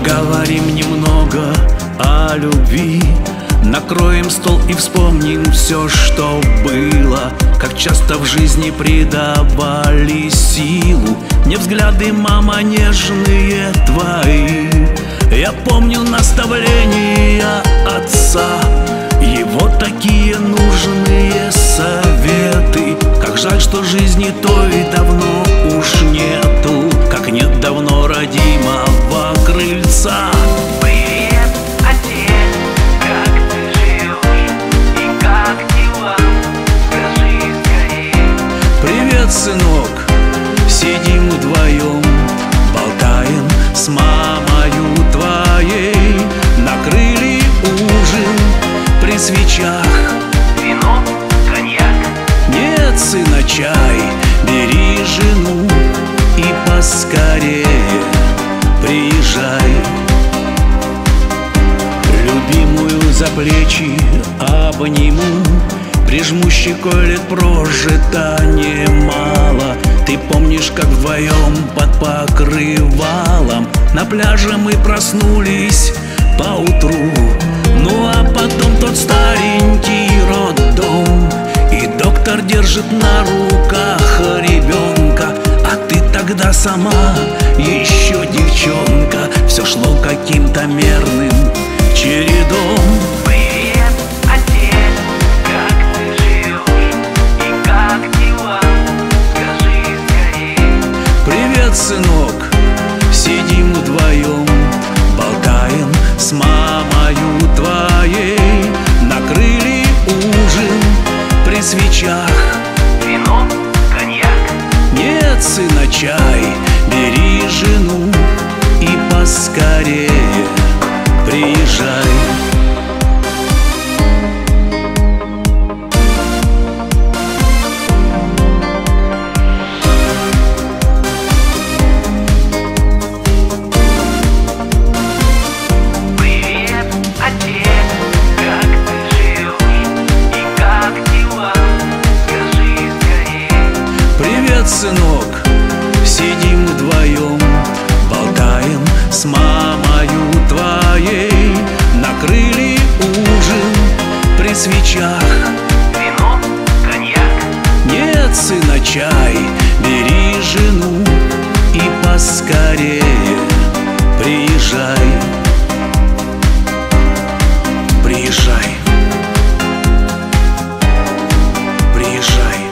Поговорим немного о любви, накроем стол и вспомним все, что было. Как часто в жизни придавали силу мне взгляды, мама, нежные твои. Я помню наставления отца, его такие нужные советы. Как жаль, что жизни той давно уж нету, как нет давно родимого крыльца. Привет, отец, как ты живешь и как дела? Скажи скорее. Привет, сынок, сидим вдвоем, болтаем с мамою твоей. Накрыли ужин при свечах. Вино, коньяк. Нет, сына, чай, бери жену и поскорее приезжай. Любимую за плечи обниму, прижму щекой, лет прожито немало. Ты помнишь, как вдвоем под покрывалом на пляже мы проснулись поутру. Ну а потом тот старенький роддом, и доктор держит на руках ребенка. А ты тогда сама еще девчонка. Все шло каким-то мерным чередом. Привет, отец, как ты живешь и как дела? Скажи скорее. Привет, сынок, сидим вдвоем, болтаем с мамою твоей. Накрыли ужин при свечах. Вино, коньяк. Нет, сына, чай, бери жену и поскорее приезжай. Привет, отец, как ты живешь и как дела? Скажи скорее. Привет, сынок, сидим вдвоем, болтаем с мамою твоей. Накрыли ужин при свечах. Вино, коньяк. Нет, сына, чай, бери жену и поскорее приезжай. Приезжай. Приезжай.